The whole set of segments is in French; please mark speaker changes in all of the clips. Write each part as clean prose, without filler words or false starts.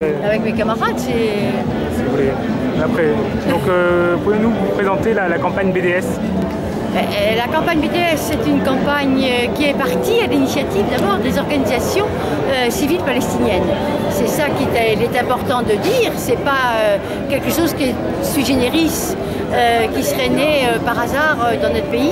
Speaker 1: Avec mes camarades, c'est...
Speaker 2: Si vous voulez. Après, donc, pouvez-nous vous présenter la campagne BDS?
Speaker 1: La campagne BDS, c'est une campagne qui est partie à l'initiative d'abord des organisations civiles palestiniennes. C'est ça qu'il est important de dire, c'est pas quelque chose qui est sui generis, qui serait né par hasard dans notre pays.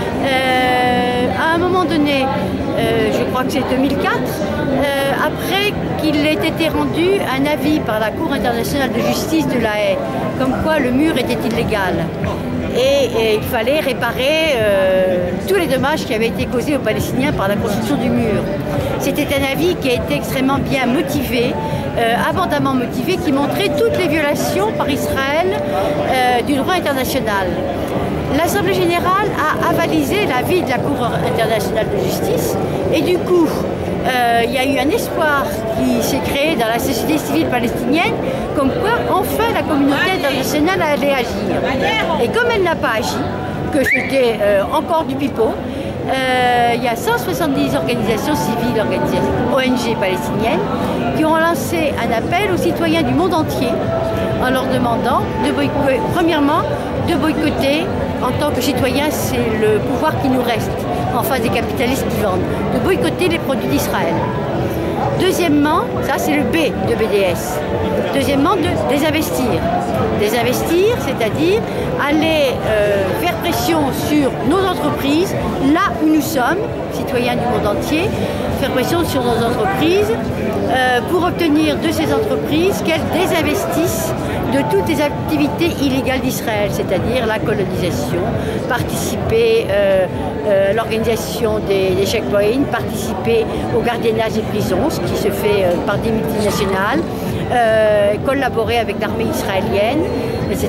Speaker 1: À un moment donné, je crois que c'est 2004, après qu'il ait été rendu un avis par la Cour internationale de justice de La Haye, comme quoi le mur était illégal. Et il fallait réparer tous les dommages qui avaient été causés aux Palestiniens par la construction du mur. C'était un avis qui a été extrêmement bien motivé, abondamment motivé, qui montrait toutes les violations par Israël du droit international. L'Assemblée générale a avalisé l'avis de la Cour internationale de justice et du coup, il y a eu un espoir qui s'est créé dans la société civile palestinienne, comme quoi enfin la communauté internationale allait agir. Et comme elle n'a pas agi, que c'était encore du pipeau, il y a 170 organisations civiles, ONG palestiniennes, qui ont lancé un appel aux citoyens du monde entier en leur demandant de boycotter, premièrement, de boycotter en tant que citoyen, c'est le pouvoir qui nous reste en face des capitalistes qui vendent, de boycotter les produits d'Israël. Deuxièmement, ça c'est le B de BDS. Deuxièmement, de désinvestir. Désinvestir, c'est-à-dire aller faire pression sur nos entreprises, là où nous sommes, citoyens du monde entier, faire pression sur nos entreprises pour obtenir de ces entreprises qu'elles désinvestissent de toutes les activités illégales d'Israël, c'est-à-dire la colonisation, participer à l'organisation des checkpoints, participer au gardiennage des prisons, ce qui se fait par des multinationales, collaborer avec l'armée israélienne, etc.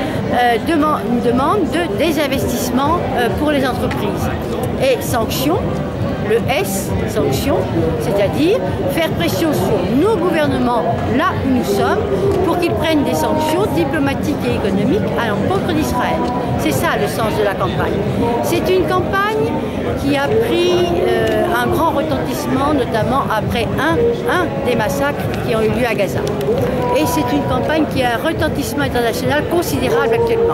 Speaker 1: Une demande de désinvestissement pour les entreprises. Et sanctions, le S, sanctions, c'est-à-dire faire pression sur nos gouvernements là où nous sommes pour qu'ils prennent des sanctions diplomatiques et économiques à l'encontre d'Israël. C'est ça le sens de la campagne. C'est une campagne qui a pris un grand retentissement, notamment après un des massacres qui ont eu lieu à Gaza. Et c'est une campagne qui a un retentissement international considérable actuellement.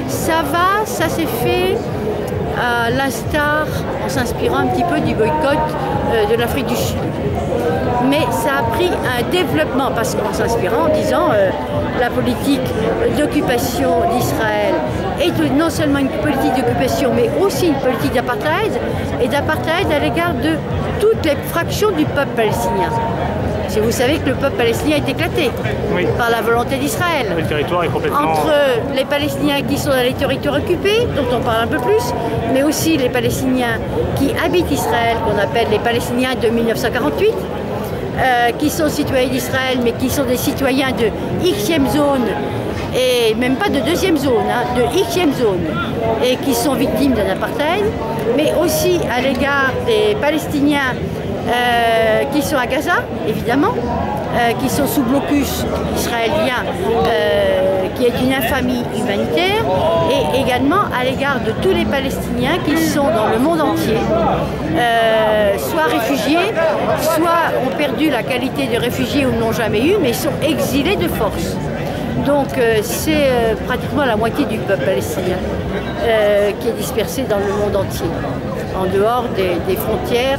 Speaker 1: Ça s'est fait à l'instar, en s'inspirant un petit peu du boycott de l'Afrique du Sud. Mais ça a pris un développement, parce qu'en s'inspirant, en disant la politique d'occupation d'Israël est non seulement une politique d'occupation, mais aussi une politique d'apartheid, et d'apartheid à l'égard de toutes les fractions du peuple palestinien. Si vous savez que le peuple palestinien est éclaté par la volonté d'Israël.
Speaker 2: Le territoire est complètement...
Speaker 1: Entre les Palestiniens qui sont dans les territoires occupés, dont on parle un peu plus, mais aussi les Palestiniens qui habitent Israël, qu'on appelle les Palestiniens de 1948, qui sont citoyens d'Israël, mais qui sont des citoyens de Xème zone, et même pas de deuxième zone, de Xème zone, et qui sont victimes d'un apartheid, mais aussi à l'égard des Palestiniens qui sont à Gaza, évidemment, qui sont sous blocus israélien, qui est une infamie humanitaire, et également à l'égard de tous les Palestiniens qui sont dans le monde entier, soit réfugiés, soit ont perdu la qualité de réfugiés ou n'ont jamais eu, mais sont exilés de force. Donc c'est pratiquement la moitié du peuple palestinien qui est dispersé dans le monde entier, en dehors des frontières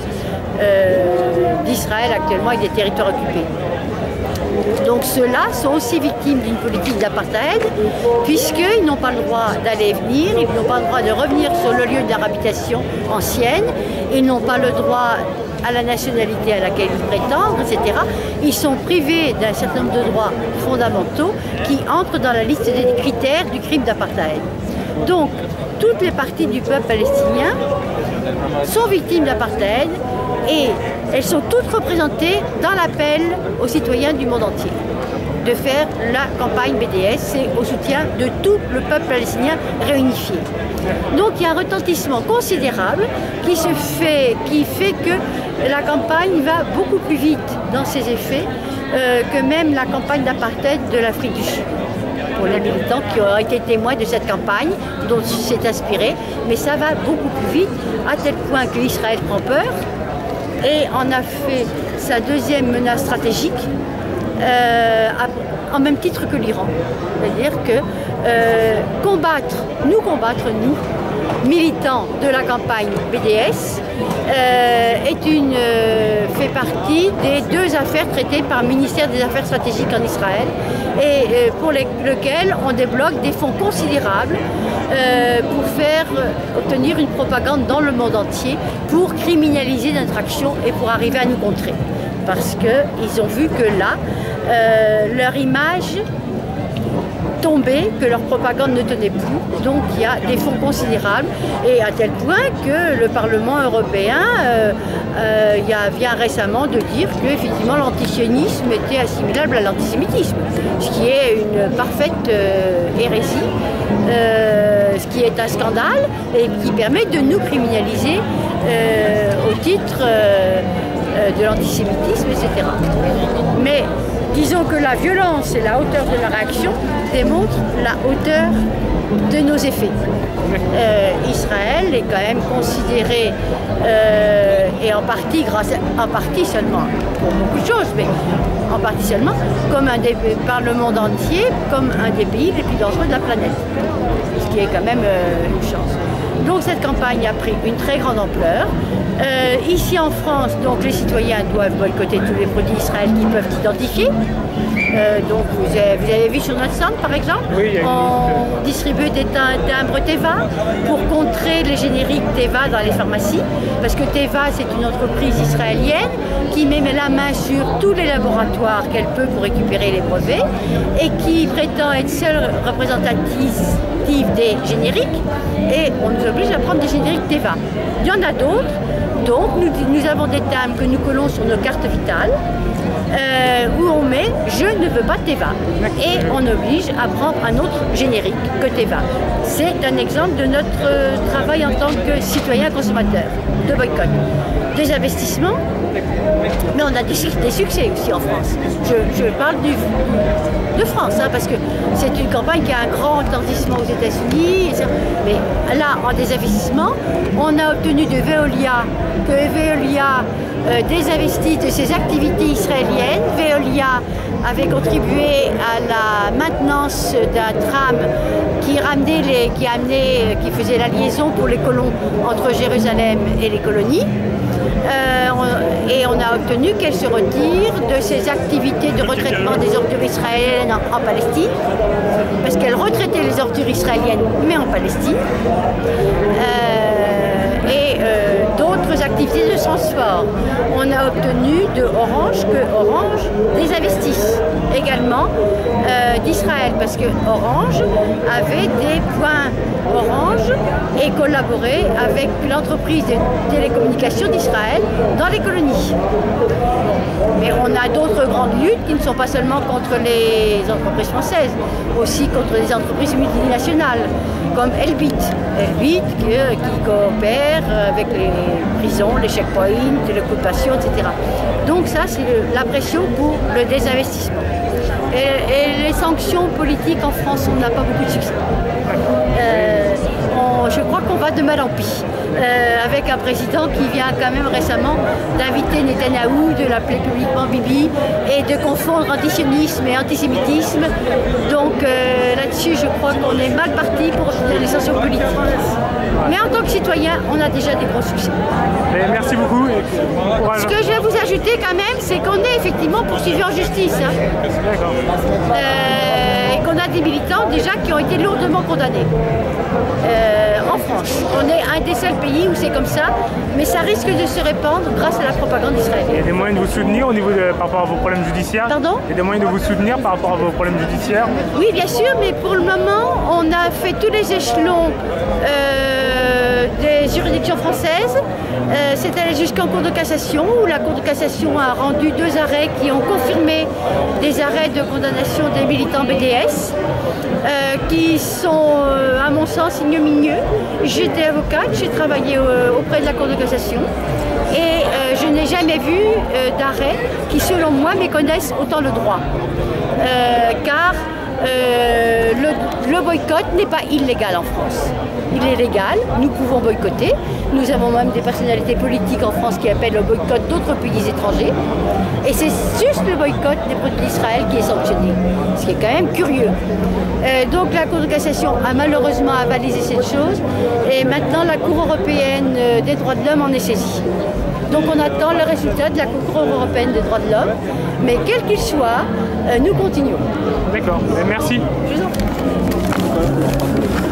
Speaker 1: d'Israël actuellement et des territoires occupés. Donc ceux-là sont aussi victimes d'une politique d'apartheid, puisqu'ils n'ont pas le droit d'aller et venir, ils n'ont pas le droit de revenir sur le lieu de leur habitation ancienne, ils n'ont pas le droit à la nationalité à laquelle ils prétendent, etc. Ils sont privés d'un certain nombre de droits fondamentaux qui entrent dans la liste des critères du crime d'apartheid. Donc, toutes les parties du peuple palestinien sont victimes d'apartheid et elles sont toutes représentées dans l'appel aux citoyens du monde entier de faire la campagne BDS, c'est au soutien de tout le peuple palestinien réunifié. Donc il y a un retentissement considérable qui fait que la campagne va beaucoup plus vite dans ses effets que même la campagne d'apartheid de l'Afrique du Sud. Pour les militants qui ont été témoins de cette campagne dont s'est inspiré, mais ça va beaucoup plus vite, à tel point que Israël prend peur et en a fait sa deuxième menace stratégique. en même titre que l'Iran. C'est-à-dire que nous combattre, militants de la campagne BDS, fait partie des 2 affaires traitées par le ministère des Affaires stratégiques en Israël et pour lesquelles on débloque des fonds considérables pour faire obtenir une propagande dans le monde entier pour criminaliser notre action et pour arriver à nous contrer. Parce qu'ils ont vu que là, leur image tombée, que leur propagande ne tenait plus. Donc il y a des fonds considérables et à tel point que le Parlement européen vient récemment de dire qu'effectivement l'antisionisme était assimilable à l'antisémitisme, ce qui est une parfaite hérésie, ce qui est un scandale et qui permet de nous criminaliser au titre de l'antisémitisme, etc. Mais disons que la violence et la hauteur de la réaction démontrent la hauteur de nos effets. Israël est quand même considéré, et en partie seulement, pour beaucoup de choses, mais en partie seulement, par le monde entier, comme un des pays les plus dangereux de la planète. Ce qui est quand même une chance. Donc cette campagne a pris une très grande ampleur. Ici en France, donc, les citoyens doivent boycotter tous les produits Israël qu'ils peuvent identifier. Donc vous avez vu sur notre stand par exemple, oui, on distribue des timbres Teva pour contrer les génériques Teva dans les pharmacies, parce que Teva c'est une entreprise israélienne qui met la main sur tous les laboratoires qu'elle peut pour récupérer les brevets et qui prétend être seule représentative des génériques, et on nous oblige à prendre des génériques Teva. Il y en a d'autres, donc nous avons des timbres que nous collons sur nos cartes vitales, où on met « Je ne veux pas Teva » et on oblige à prendre un autre générique que Teva. C'est un exemple de notre travail en tant que citoyen consommateur, de boycott. Des investissements, mais on a des succès aussi en France. Je parle de France, hein, parce que c'est une campagne qui a un grand retentissement aux États-Unis. Mais là, en désinvestissement, on a obtenu de Veolia que Veolia désinvestit de ses activités israéliennes. Veolia avait contribué à la maintenance d'un tram qui faisait la liaison pour les colons entre Jérusalem et les colonies. Et on a obtenu qu'elle se retire de ses activités de retraitement des ordures israéliennes en Palestine, parce qu'elle retraitait les ordures israéliennes, mais en Palestine, et d'autres activités de transport. On a obtenu de Orange que Orange désinvestisse également d'Israël, parce que Orange avait des points Orange et collaborait avec l'entreprise de télécommunications d'Israël dans les colonies. Mais on a d'autres grandes luttes qui ne sont pas seulement contre les entreprises françaises, aussi contre les entreprises multinationales, comme Elbit. Elbit qui coopère avec les prisons, les checkpoints, l'occupation, etc. Donc ça, c'est la pression pour le désinvestissement. Et les sanctions politiques en France, on n'a pas beaucoup de succès. Je crois qu'on va de mal en pis, avec un président qui vient quand même récemment d'inviter Netanyahou, de l'appeler publiquement Bibi, et de confondre antisionisme et antisémitisme. Donc là-dessus, je crois qu'on est mal parti pour obtenir les sanctions politiques. Mais en tant que citoyen, on a déjà des gros succès.
Speaker 2: Et merci beaucoup.
Speaker 1: Ce que je vais vous ajouter quand même, c'est qu'on est effectivement poursuivi en justice. Hein.
Speaker 2: D'accord.
Speaker 1: Et qu'on a des militants déjà qui ont été lourdement condamnés. En France. On est un des seuls pays où c'est comme ça, mais ça risque de se répandre grâce à la propagande israélienne.
Speaker 2: Il y a des moyens de vous soutenir par rapport à vos problèmes judiciaires?
Speaker 1: Pardon?
Speaker 2: Il y a des moyens de vous soutenir par rapport à vos problèmes judiciaires?
Speaker 1: Oui, bien sûr, mais pour le moment, on a fait tous les échelons des juridictions françaises. C'est allé jusqu'en Cour de cassation, où la Cour de cassation a rendu 2 arrêts qui ont confirmé des arrêts de condamnation des militants BDS, qui sont, à mon sens, ignominieux. J'étais avocate, j'ai travaillé auprès de la Cour de cassation, et je n'ai jamais vu d'arrêt qui, selon moi, méconnaissent autant le droit. Car le boycott n'est pas illégal en France. Il est légal, nous pouvons boycotter. Nous avons même des personnalités politiques en France qui appellent au boycott d'autres pays étrangers. Et c'est juste le boycott des produits d'Israël qui est sanctionné. qui est quand même curieux. Donc la Cour de cassation a malheureusement avalisé cette chose et maintenant la Cour européenne des droits de l'homme en est saisie. Donc on attend le résultat de la Cour européenne des droits de l'homme, mais quel qu'il soit, nous continuons.
Speaker 2: D'accord, merci.
Speaker 1: Je vous en prie.